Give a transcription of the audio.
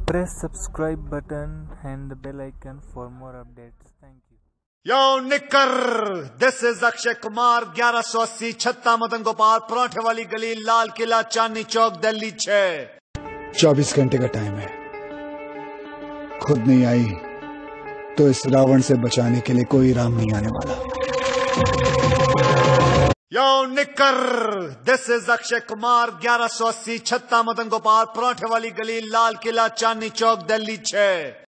Press subscribe button and the bell icon for more updates. Thank you. Yo, Nicker! This is Akshay Kumar, 1180 छत्ता मदन गोपाल, पराठे वाली गली, लाल किला, चांदनी चौक, दिल्ली 6। 24 घंटे का टाइम है। खुद नहीं आई तो इस रावण से बचाने के लिए कोई राम नहीं आने वाला। Yo, Nicker! This is Akshay Kumar, 1180 छत्ता मदन गोपाल, पराठे वाली गली, लाल किला, चांदनी चौक, दिल्ली 6।